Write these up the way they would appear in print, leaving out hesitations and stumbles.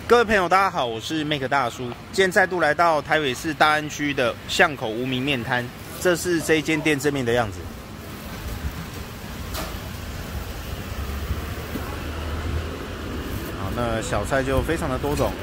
各位朋友，大家好，我是 Make 大叔。今天再度来到台北市大安区的巷口无名面摊，这是这一间店正面的样子。好，那小菜就非常的多种。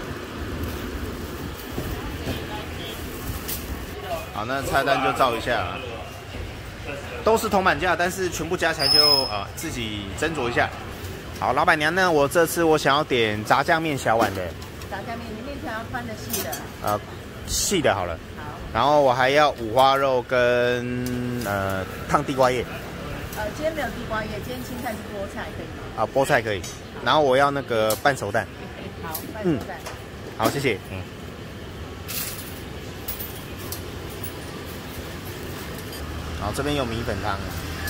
好，那菜单就照一下，都是铜板价，但是全部加起来就自己斟酌一下。好，老板娘呢？我这次想要点炸酱面小碗的。 炸酱面，你面条要宽的细的？ 细的好了。 好。 然后我还要五花肉跟烫地瓜叶。 今天没有地瓜叶，今天青菜是菠菜，可以吗？ 啊，菠菜可以。然后我要那个半熟蛋。 好，半熟蛋。 好，谢谢。好，这边有米粉汤。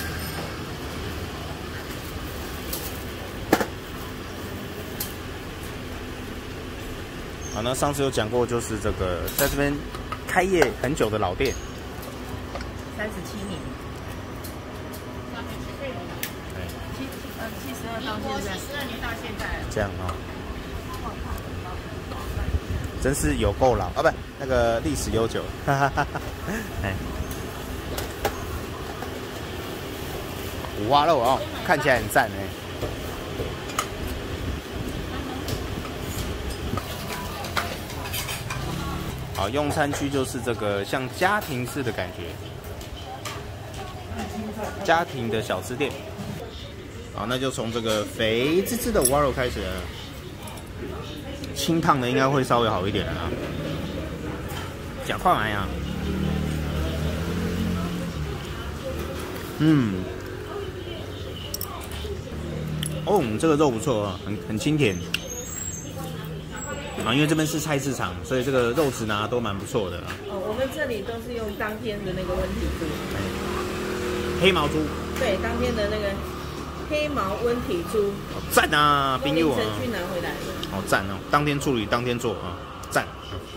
好，那上次有讲过，就是这个在这边开业很久的老店 ，37年。72到现在，72年到现在。 这样哦，真是有够老啊！不，那个历史悠久，哈哈哈哈。哎，五花肉哦，看起来很赞哎。好，用餐区就是这个像家庭式的感觉，家庭的小吃店。好，那就从这个肥滋滋的五花肉开始了，清烫的应该会稍微好一点了啊。讲快来呀！哦，这个肉不错啊，很清甜。因为这边是菜市场，所以这个肉质呢都蛮不错的。 我们这里都是用当天的那个温体猪， 黑毛猪。对， 当天的那个黑毛温体猪。 好赞啊，冰柚啊！ 用去拿回来的。 好赞哦，当天处理，当天做啊，赞。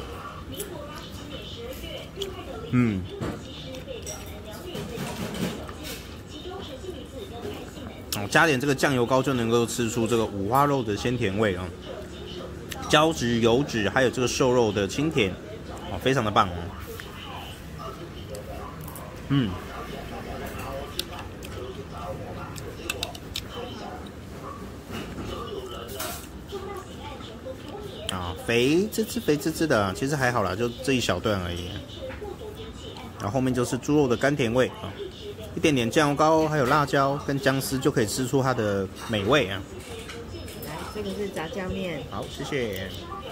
加点这个酱油膏就能够吃出这个五花肉的鲜甜味啊。胶质、油脂，还有这个瘦肉的清甜，非常的棒肥滋滋、肥滋滋的，其实还好啦，就这一小段而已。然后后面就是猪肉的甘甜味啊，一点点酱油膏，还有辣椒跟姜丝，就可以吃出它的美味啊。 这个是炸酱面。 好，谢谢。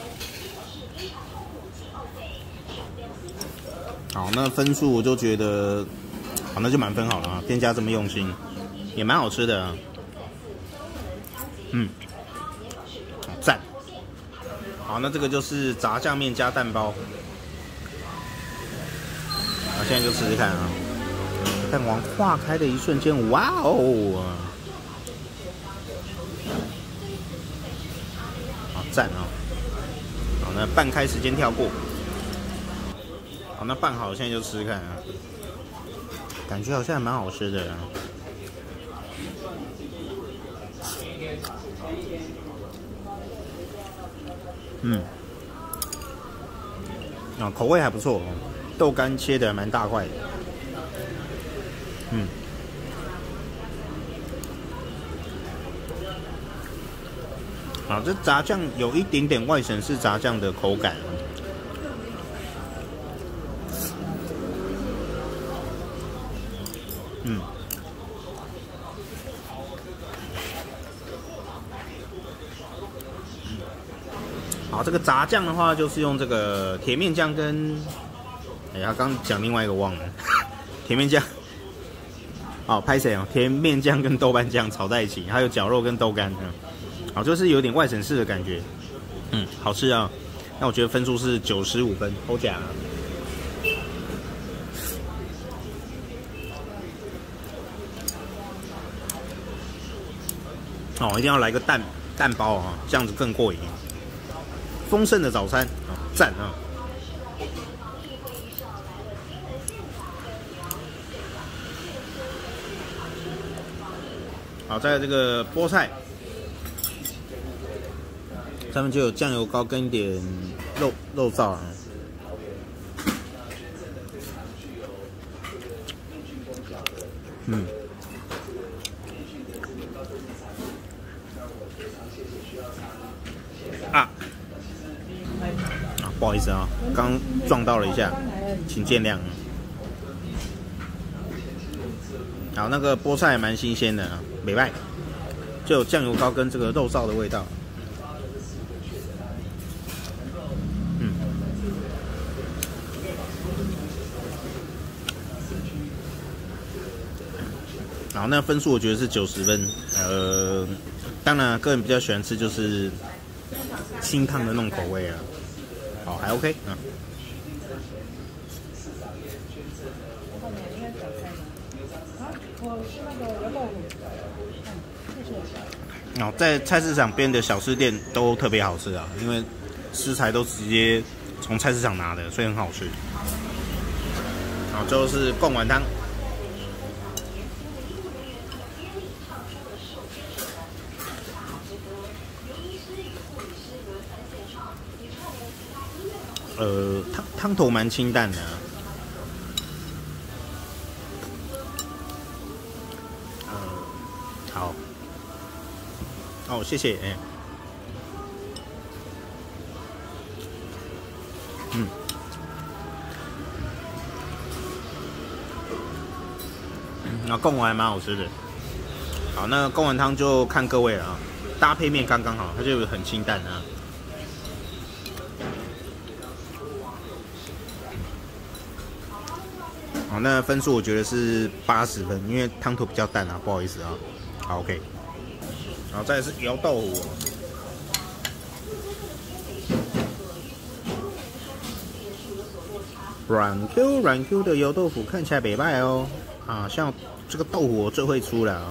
好，那分数我就觉得，好，那就满分好了啊。店家这么用心，也蛮好吃的啊。赞。好，那这个就是炸酱面加蛋包。好，现在就试试看啊。蛋黄化开的一瞬间，哇哦！赞啊！好，那拌开时间跳过。好，那拌好，现在就吃吃看啊。感觉好像还蛮好吃的啊。口味还不错哦，豆干切的还蛮大块的。好，这炸酱有一点点外省式炸酱的口感。好，这个炸酱的话，就是用这个甜面酱跟，刚讲另外一个忘了，甜面酱。拍谁哦？甜面酱跟豆瓣酱炒在一起，还有绞肉跟豆干。好，就是有点外省式的感觉。好吃啊。那我觉得分数是95分，好假啊。一定要来个蛋包啊，这样子更过瘾。丰盛的早餐，赞啊！好，在这个菠菜， 上面就有酱油膏跟一点肉燥啊。不好意思啊，刚撞到了一下，请见谅。好，那个菠菜还蛮新鲜的啊，美味，就有酱油膏跟这个肉燥的味道。好，那分数我觉得是90分。当然个人比较喜欢吃就是清汤的那种口味啊。好，还 OK 啊。哦，在菜市场边的小吃店都特别好吃啊，因为食材都直接从菜市场拿的，所以很好吃。好，最后是贡丸汤。汤头蛮清淡的啊。好。哦，谢谢。那贡丸还蛮好吃的。好，那贡丸汤就看各位了啊，搭配面刚刚好，它就很清淡啊。好，那分数我觉得是80分，因为汤头比较淡啊，不好意思啊。好 ，OK。然后再来是油豆腐，软 Q 的油豆腐看起来不赖哦。啊，像这个豆腐我最会出了啊。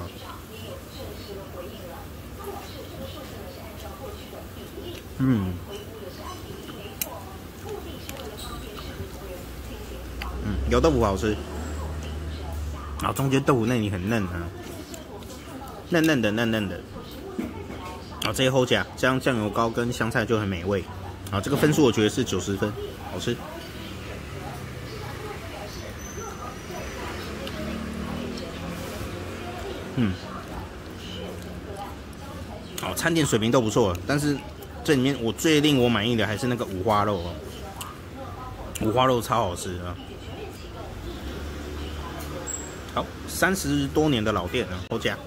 油豆腐好吃，然后中间豆腐内里很嫩啊，嫩嫩的，好，这些后加上酱油膏跟香菜就很美味，好，这个分数我觉得是90分，好吃。好，餐点水平都不错，但是这里面我最令我满意的还是那个五花肉哦，五花肉超好吃啊。好，30多年的老店啊，后加。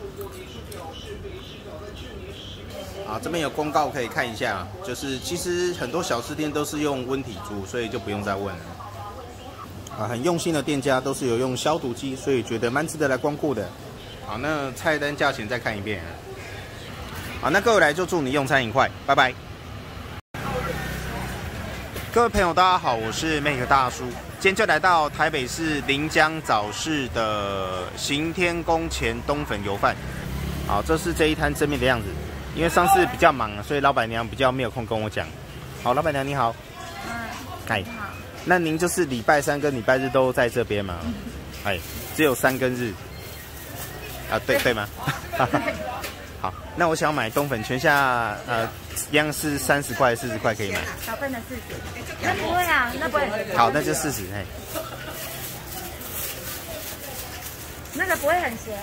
啊，这边有公告可以看一下，就是其实很多小吃店都是用温体猪，所以就不用再问了。啊，很用心的店家都是有用消毒机，所以觉得蛮值得来光顾的。好，那菜单价钱再看一遍。好，那各位来就祝你用餐愉快，拜拜。各位朋友，大家好，我是 Make 大叔，今天就来到台北市临江早市的行天宫前冬粉油饭。好，这是这一摊正面的样子。因为上次比较忙，所以老板娘比较没有空跟我讲。好，老板娘你好。嗨。那您就是礼拜3跟礼拜日都在这边吗？哎，只有3跟日。啊，对吗？好，那我想买冬粉，全下一样是30块、40块可以买。 小份的40，那不会啊，那不会。 好，那就40，嘿。 那个不会很咸。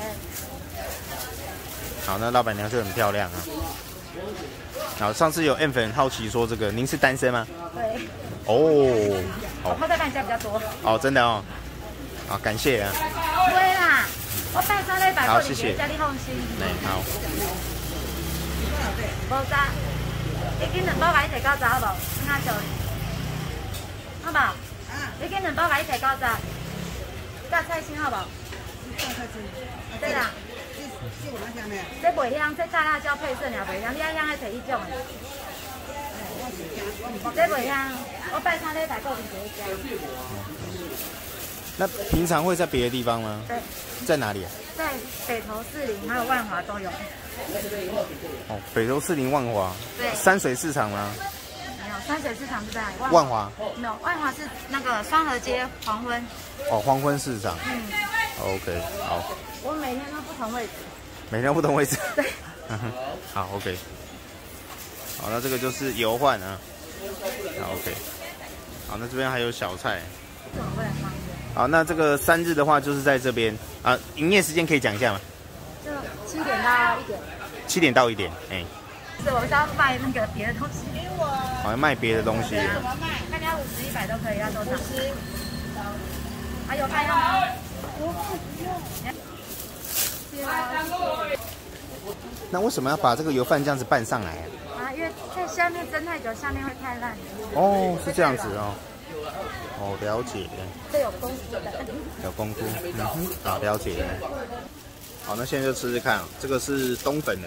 好， 那老板娘就很漂亮啊。好，上次有 M 粉好奇说这个，您是单身吗？ 对。 哦。 我后代办家比较多。 哦，真的哦。好，感谢啊。 对啦，我拜3礼拜过年节，叫你放心。 好。 无渣，你今2包甲你摕9渣好无？听下笑。好无？你今2包甲你摕9渣，加菜心好无？加菜心。对啦。这袂香，这炸辣椒配色尔袂香，你爱香爱摕迄种的。这袂香，我拜3礼拜过年节家。 那平常会在别的地方吗？ 对。 在哪里啊？ 在北投士林还有万华都有。 哦，北投士林万华。对。山水市场吗？ 没有，山水市场是在万华。 没有，万华是那个双河街黄昏。 哦，黄昏市场。OK， 好。 我每天都不同位置。 每天不同位置。 对。 好 ，OK。好， 好，那这个就是油饭啊。好 OK。好，那这边还有小菜。好，那这个3日的话就是在这边啊。营业时间可以讲一下吗？ 就7点到1点。7点到1点，哎。 是我是要卖那个别的东西。给我。 好，卖别的东西。 怎么卖？看你要50、100都可以，要多少？50。还有饭要吗？ 那为什么要把这个油饭这样子拌上来啊？因为在下面蒸太久，下面会太烂。 哦，是这样子哦。哦，了解。 这有功夫的。 有功夫，好，了解。好，那现在就吃吃看，这个是冬粉的。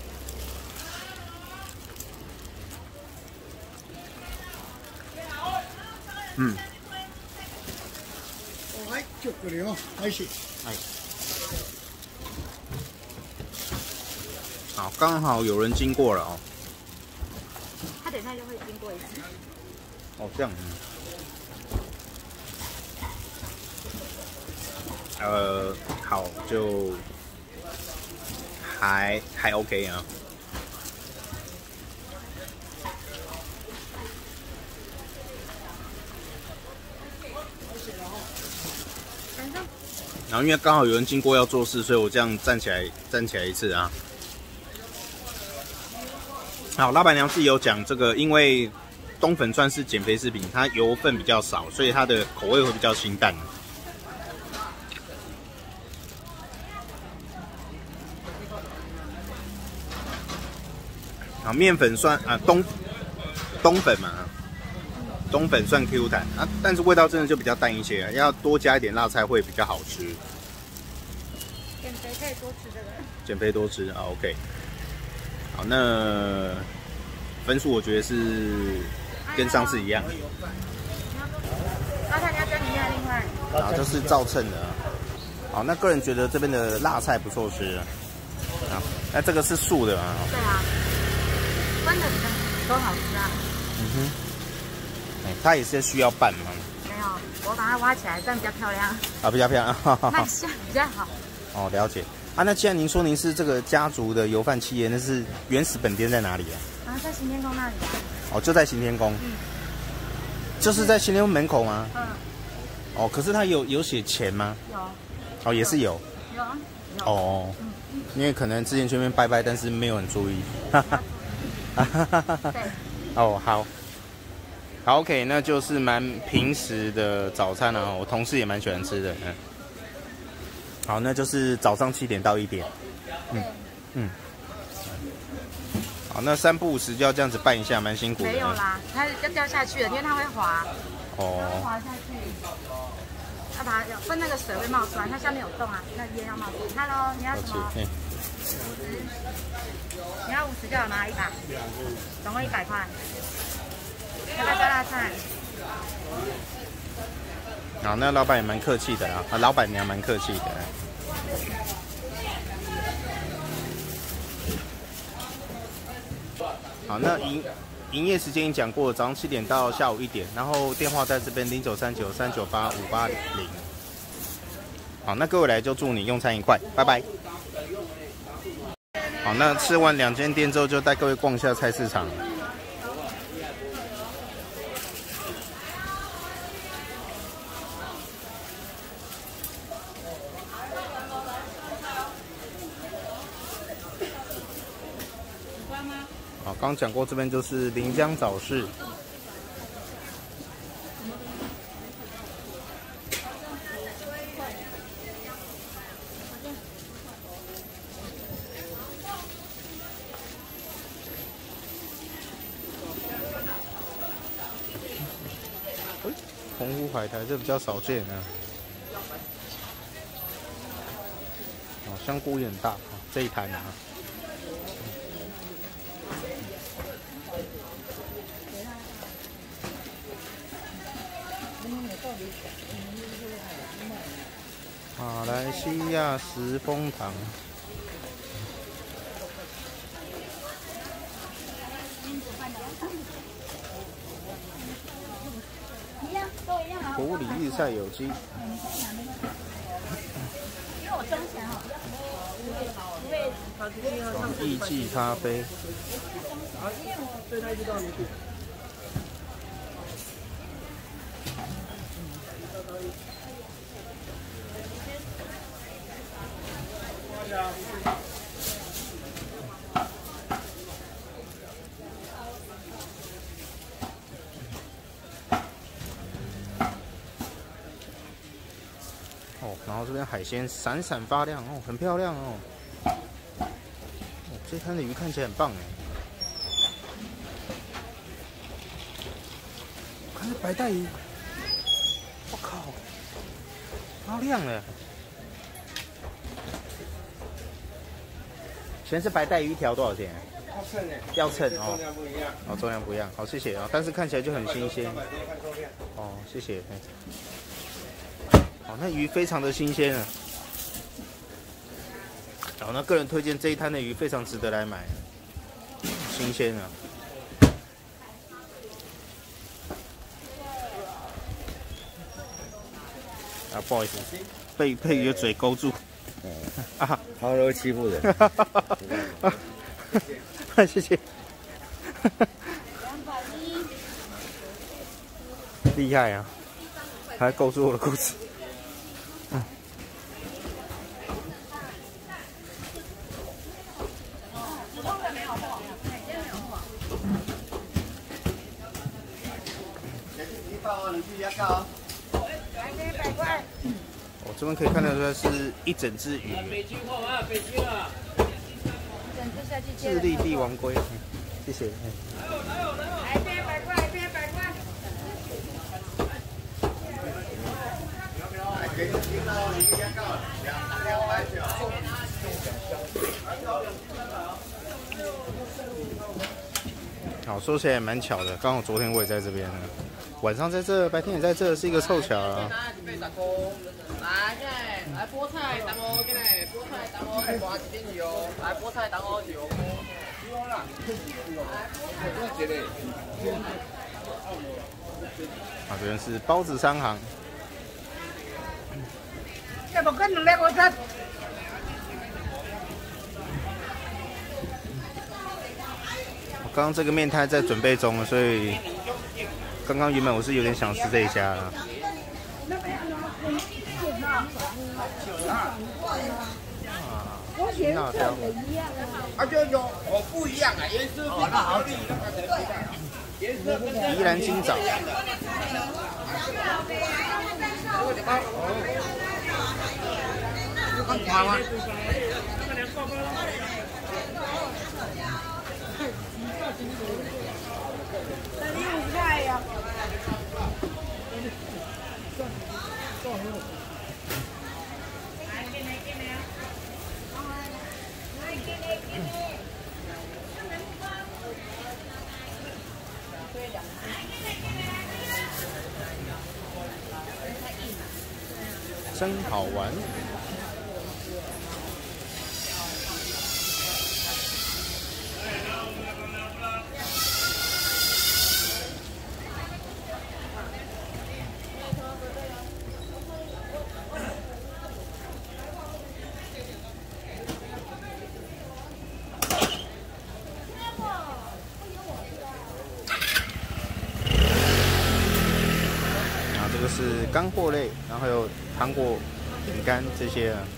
はい、ちょっとよ、美味しい。 哎。好，刚好有人经过了哦。 他等一下就会经过一次。 哦，这样。好，就还 OK 啊。然后因为刚好有人经过要做事，所以我这样站起来一次啊。好，老板娘自己有讲这个，因为冬粉算是减肥食品，它油分比较少，所以它的口味会比较清淡。啊，面粉算啊冬粉嘛。冬粉算 Q 弹啊，但是味道真的就比较淡一些，要多加一点辣菜会比较好吃。 减肥可以多吃这个。 减肥多吃啊 ，OK。好，那分数我觉得是跟上次一样。 辣菜你要加里面另外。 好，就是照称的。好，那个人觉得这边的辣菜不错吃啊。那这个是素的啊。 对啊，荤的比较都好吃啊。 它也是需要拌吗？ 没有，我把它挖起来，这样比较漂亮。 啊，比较漂亮， 卖相比较好。 哦，了解。啊，那既然您说您是这个家族的油饭企业，那是原始本店在哪里啊？ 在行天宫那里。 哦，就在行天宫。就是在行天宫门口吗？哦，可是它有写钱吗？ 有。 哦，也是有。 有啊。 哦。因为可能之前去那边拜拜，但是没有很注意。 对。 哦，好。好 ，OK， 那就是蛮平时的早餐了，我同事也蛮喜欢吃的，好，那就是早上7点到1点，好，那3不5时就要这样子拌一下，蛮辛苦的。 没有啦，它要掉下去了，因为它会滑。哦。它会滑下去。要把它分那个水会冒出来，它下面有洞啊，那烟要冒出来。Hello， 你要什么？50。你要50就好吗？100。总共100块。要不要加辣菜？ 好，那老板也蛮客气的啊，老板娘蛮客气的。好，那营业时间已经讲过了，早上7点到下午1点，然后电话在这边0939398580。好，那各位来就祝你用餐愉快，拜拜。好，那吃完2间店之后，就带各位逛一下菜市场。好，刚讲过这边就是临江早市。澎湖海苔这比较少见啊。哦，香菇也很大，这一摊啊。马来西亚石峰糖。埔里日晒有机。因为我装钱哈。 爽意记咖啡。哦，然后这边海鲜闪闪发亮哦，很漂亮哦。这摊的鱼看起来很棒哎，看这白带鱼，我靠，好亮了！全是白带鱼一条多少钱？ 要称哎， 要称哦， 重量不一样。 哦，重量不一样，好，谢谢啊、哦。但是看起来就很新鲜。哦，谢谢。哦，那鱼非常的新鲜啊。好，那个人推荐这一摊的鱼非常值得来买，新鲜啊！啊，不好意思，被鱼的嘴勾住。啊， 好容易欺负人。 谢谢。厉害啊！还勾住我的裤子。我这边可以看得出来是一整只鱼。 北京货啊，北京啊！ 智利帝王龟，谢谢。 来这100块，这100块。 好，说起来也蛮巧的，刚好昨天我也在这边呢，晚上在这，白天也在这，是一个凑巧啊。 来菠菜当我进来，菠菜当我挂一点油，来菠菜当我油。 啊，这边是包子商行。 这不跟2个我才。 刚刚这个面摊在准备中，所以刚刚原本我是有点想吃这一家的。辣椒。 啊，就有哦不一样啊，颜色哦，那好厉害，颜色宜兰金枣。 很长啊。 真好玩。这个是干货类，然后还有糖果、饼干这些啊。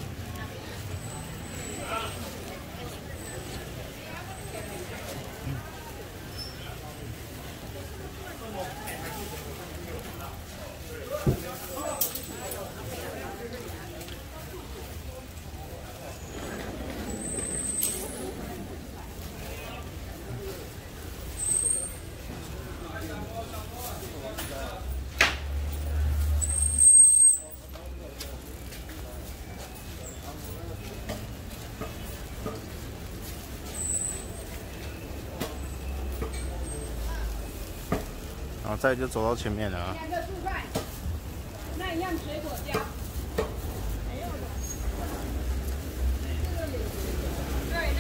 然后再就走到前面了啊。 2个素菜，那一样水果加。对，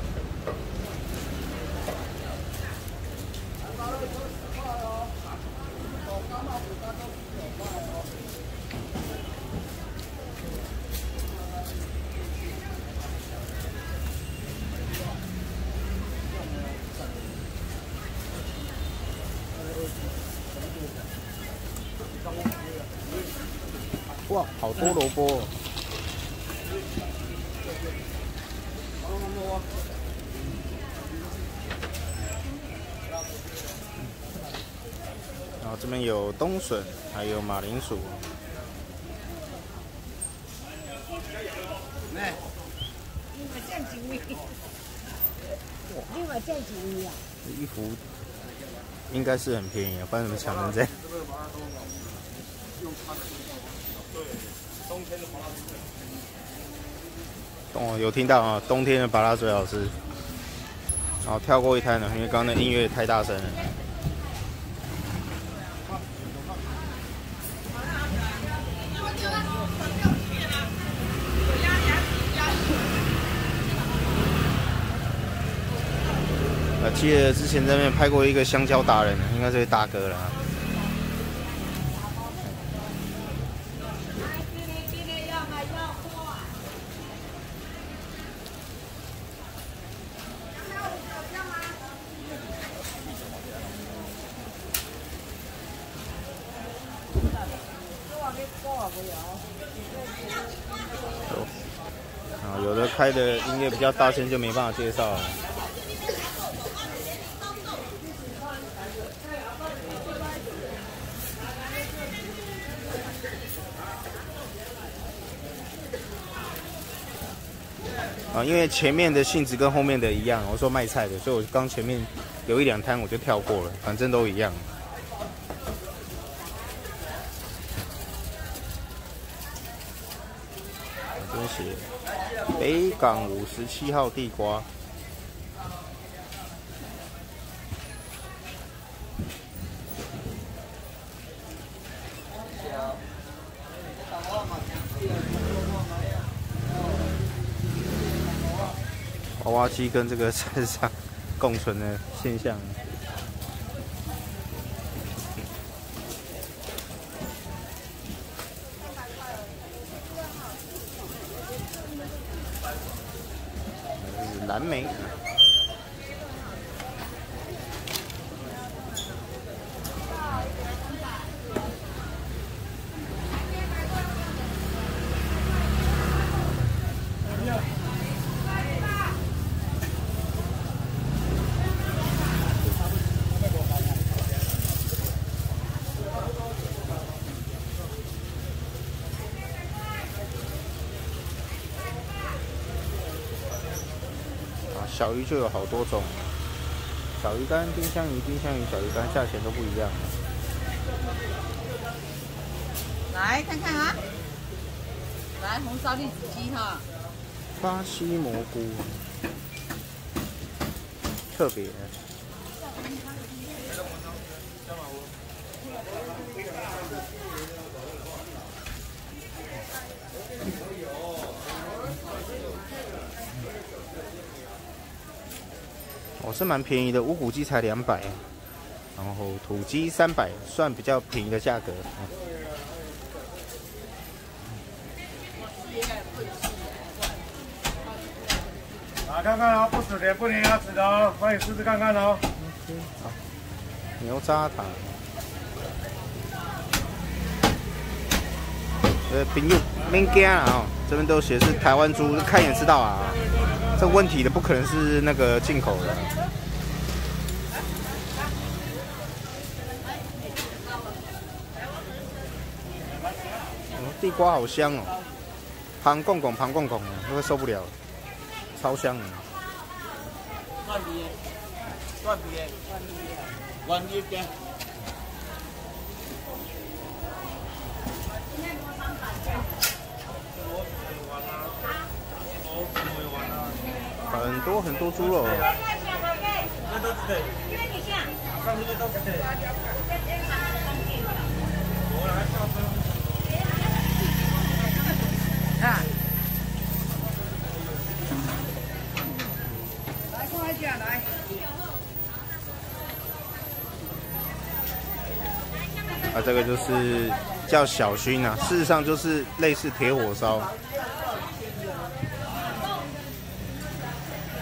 那哇，好多萝卜、哦。然后这边有冬笋，还有马铃薯。 另外这几位啊， 衣服应该是很便宜啊，不然怎么抢成这样？哦，有听到啊，冬天的芭乐最好吃。好，跳过一摊了，因为刚刚的音乐太大声了。记得之前在那边拍过一个香蕉达人，应该是大哥了。啊，有的开的音乐比较大声就没办法介绍了。啊，因为前面的性质跟后面的一样，我说卖菜的，所以我刚前面有1、2摊我就跳过了，反正都一样。这边写北港57号地瓜。娃娃机跟这个菜市场共存的现象。这是蓝莓。小鱼就有好多种，小鱼干、冰箱鱼、小鱼干价钱都不一样。 来看看啊，来红烧栗子鸡哈， 巴西蘑菇，特别。哦，是蛮便宜的，无骨鸡才200，然后土鸡300，算比较便宜的价格。 来看看哦，不死的不粘牙齿的哦，欢迎试试看看哦。 好，牛轧糖。朋友免惊啊哦，这边都写是台湾猪，看一眼知道啊。这问题的不可能是那个进口的。地瓜好香哦，胖公公，会不会受不了？超香的。 蒜皮，蒜皮嘅。 很多猪肉。 啊，来快点来。 啊，这个就是叫小熏啊，事实上就是类似铁火烧。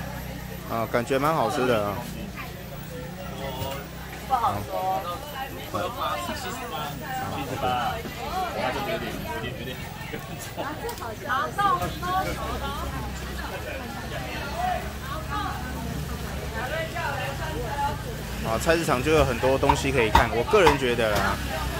啊，感觉蛮好吃的啊。 不好说。 啊，菜市场就有很多东西可以看，我个人觉得啦。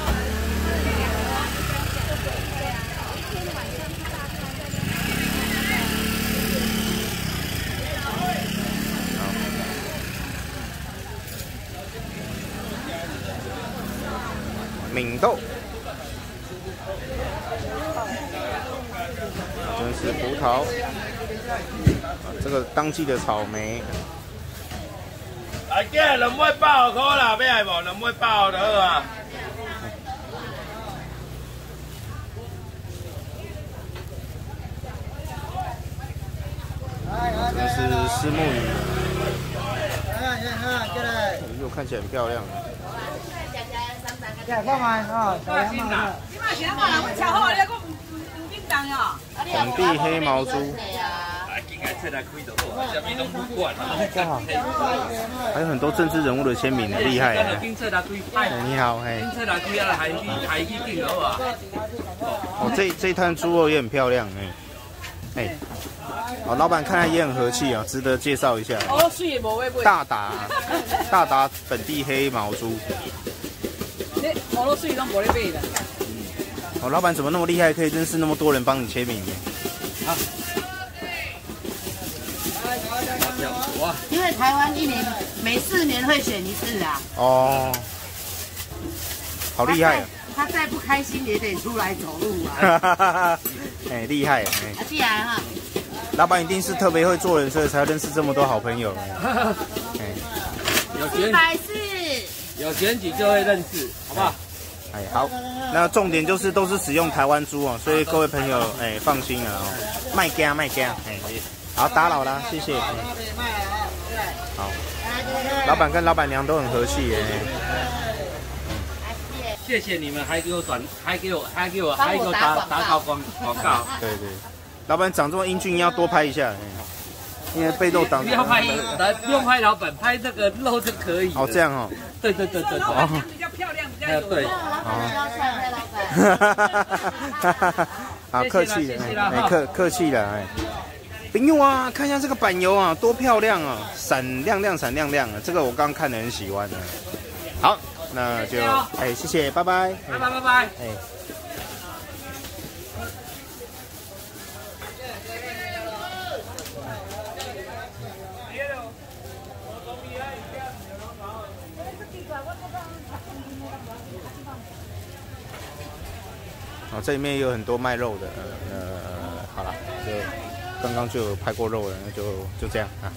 敏豆，真是葡萄，这个当季的草莓。 来，今两尾8块啦，要爱无？两尾8就好啊。 这是虱目鱼，又看起来很漂亮。本地黑毛猪。还有很多政治人物的签名，厉害啊！你好，嘿。哦，这一摊猪肉也很漂亮，哎。哦，老板看来也很和气啊，值得介绍一下。大达本地黑毛猪。哦，老板怎么那么厉害，可以认识那么多人帮你签名呢？ 因为台湾一年每4年会选一次啊。 哦，好厉害啊！ 他再不开心也得出来走路啊。 哎，厉害哎！ 既然哈， 老板一定是特别会做人，所以才认识这么多好朋友。 有选举就会认识，好不好？ 哎，好，那重点就是都是使用台湾猪哦，所以各位朋友哎放心了哦，卖家哎，好打扰啦，谢谢。好，老板跟老板娘都很和气耶。 谢谢你们，还给我打广告。 对，老板长这么英俊，要多拍一下，因为被肉挡。 不用拍老板，拍这个肉就可以。 哦，这样哦。 对。 哦，比较漂亮，比较有。 对。 好，客气了，客气了，哎。朋友啊，看一下这个板油啊，多漂亮啊，闪亮亮啊，这个我刚刚看得很喜欢的。好，那就哎，谢谢，拜拜。哎。哦，这里面有很多卖肉的，好了，就刚刚就有拍过肉了，那就这样啊。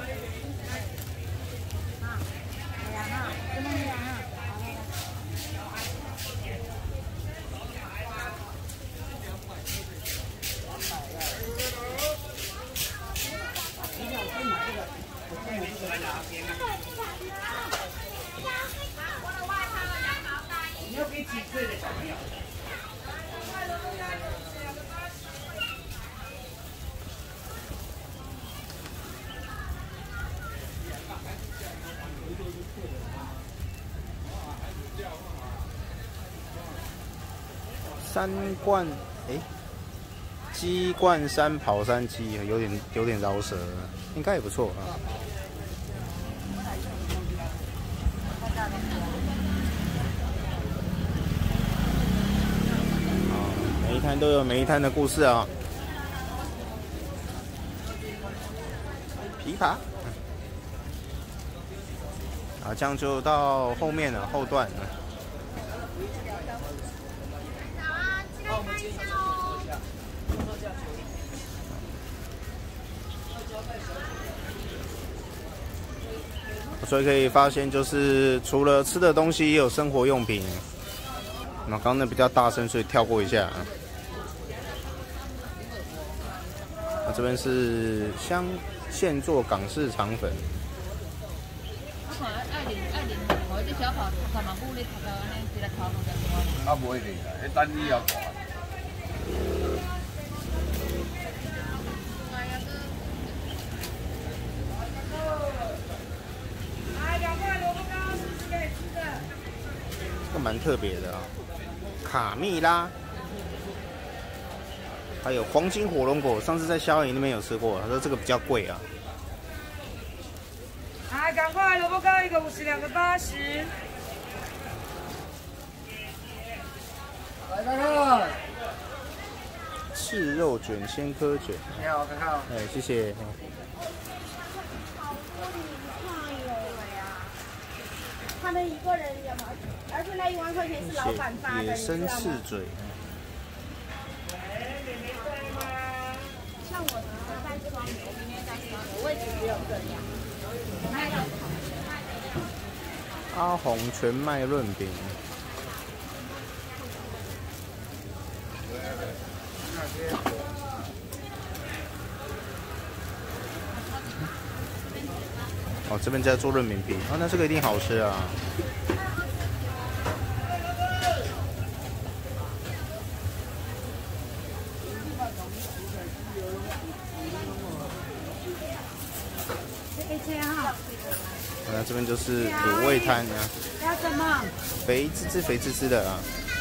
你要给几岁的小朋友？ 3冠鸡冠山跑山鸡有点饶舌，应该也不错啊。每一摊都有每一摊的故事啊。琵琶，啊，这样就到后面了，后段了。所以可以发现，就是除了吃的东西，也有生活用品。那刚刚那比较大声，所以跳过一下。那这边是现做港式肠粉。 啊，不一定啦，迄等你要看。 蛮特别的啊。卡蜜拉，还有黄金火龙果，上次在萧炎那边有吃过，他说这个比较贵啊。 哎，赶快，萝卜糕一个50，2个80。 来看看。 赤肉卷、鲜科卷。 你好，看看。 哎，谢谢。 他们一个人有吗？而且那1万块钱是老板发的， 野生赤嘴。 像我在双流，明天在双流，位置只有这样。 阿红全麦润饼。哦，这边在做润饼皮，哦，那这个一定好吃啊！那这边就是卤味摊啊， 要什么？ 肥滋滋的啊！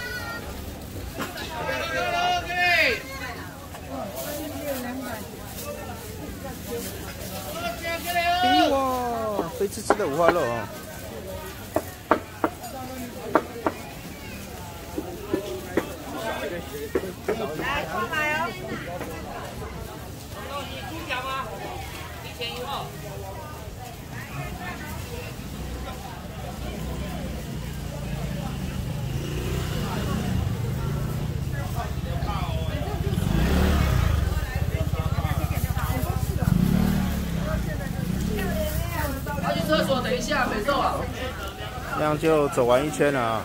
哇，肥滋滋的五花肉哦！ 来，出来哦。 猪脚吗？1000以后。要去厕所，等一下，没瘦啊。 这样就走完一圈了啊！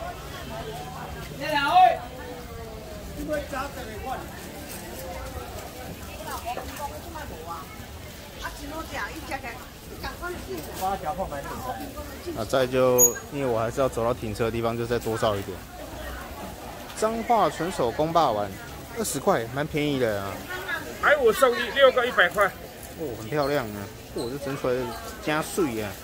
啊，再就因为我还是要走到停车的地方，就再多照一点。彰化纯手工霸丸，20块，蛮便宜的啊。 买5送1，6个100块。 哦，很漂亮啊！哦，这整出来加碎啊！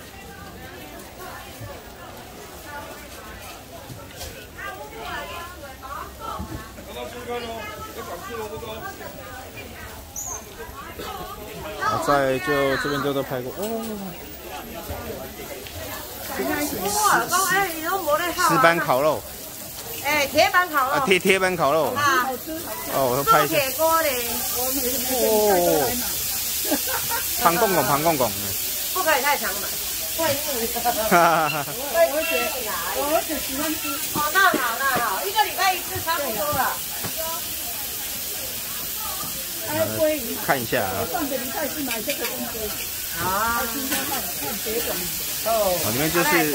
好，再就这边就都拍过哦。石板烤肉。 哎，铁板烤肉。 啊，铁板烤肉。 啊。 哦，我都拍一下。哦。庞公公。 不可以太长嘛，会腻。 哈哈哈。 我儿子喜欢吃。哦，那好，1个礼拜1次差不多了。 看一下啊。 上个礼拜是买这个东西。啊。 哦，里面就是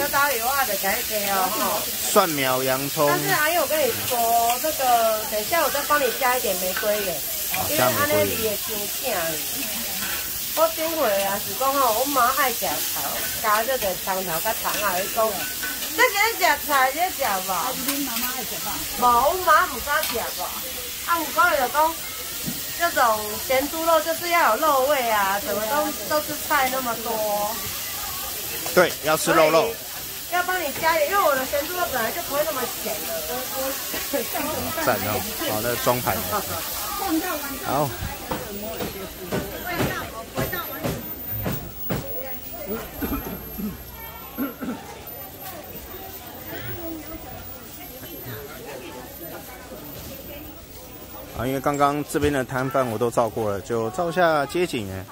蒜苗、洋葱。 但是还有跟你说，这个等一下我再帮你加一点玫瑰耶，因为安尼味会伤正。我顶回啊是讲吼，我妈爱食菜，加这个葱头甲葱啊，伊讲，这个食菜，这食无？还是恁妈妈爱食吧？无，我妈唔敢食无。啊，有讲就讲。这种咸猪肉就是要有肉味啊，什么都是菜那么多。 对，要吃肉肉。 要帮你加点，因为我的咸猪肉本来就不会那么咸的。 赞哦，好，那装盘。好。啊，因为刚刚这边的摊贩我都照过了，就照下街景哎。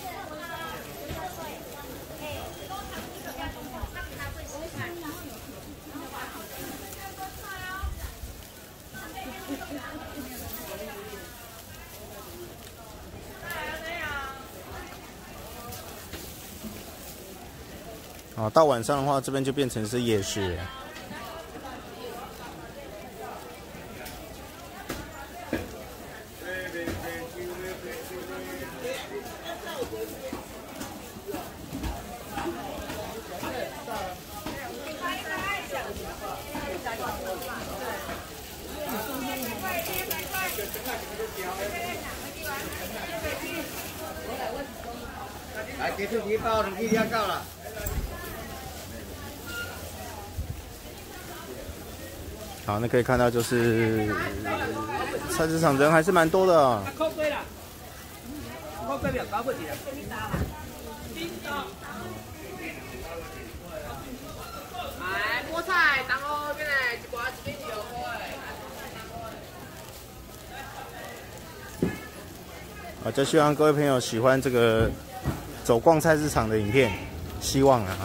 啊，到晚上的话，这边就变成是夜市了。 来，结束皮包2K要到了。 好，那可以看到就是菜市场人还是蛮多的哦。 来，菠菜、当哦，过来一挂1斤2块。 就希望各位朋友喜欢这个走逛菜市场的影片，希望啊。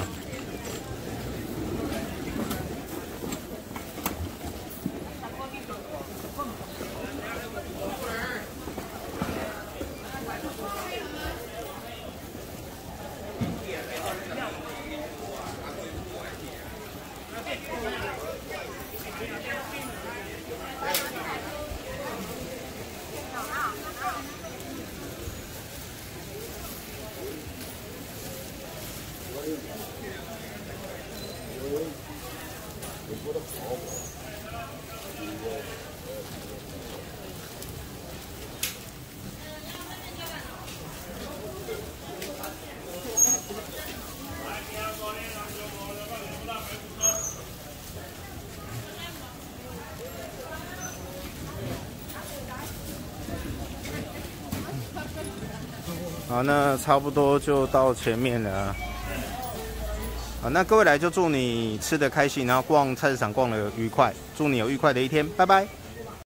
好，那差不多就到前面了。好，那各位来就祝你吃得开心，然后逛菜市场逛得愉快，祝你有愉快的一天，拜拜。